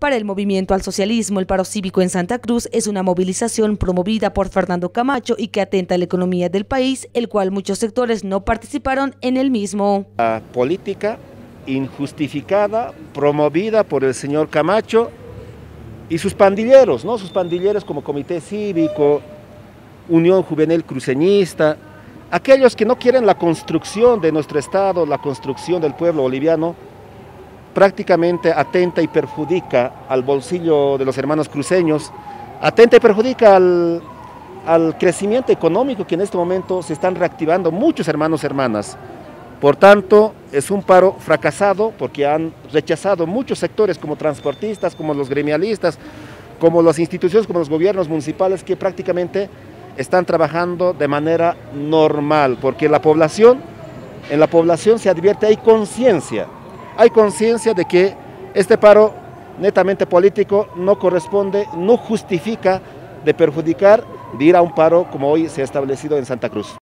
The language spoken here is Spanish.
Para el Movimiento al Socialismo, el paro cívico en Santa Cruz es una movilización promovida por Fernando Camacho y que atenta a la economía del país, el cual muchos sectores no participaron en el mismo. La política injustificada, promovida por el señor Camacho y sus pandilleros, ¿no? Sus pandilleros como Comité Cívico, Unión Juvenil Cruceñista, aquellos que no quieren la construcción de nuestro Estado, la construcción del pueblo boliviano, prácticamente atenta y perjudica al bolsillo de los hermanos cruceños, atenta y perjudica al crecimiento económico que en este momento se están reactivando muchos hermanos y hermanas. Por tanto, es un paro fracasado porque han rechazado muchos sectores como transportistas, como los gremialistas, como las instituciones, como los gobiernos municipales que prácticamente están trabajando de manera normal, porque en la población se advierte, hay conciencia de que este paro netamente político no corresponde, no justifica de perjudicar, de ir a un paro como hoy se ha establecido en Santa Cruz.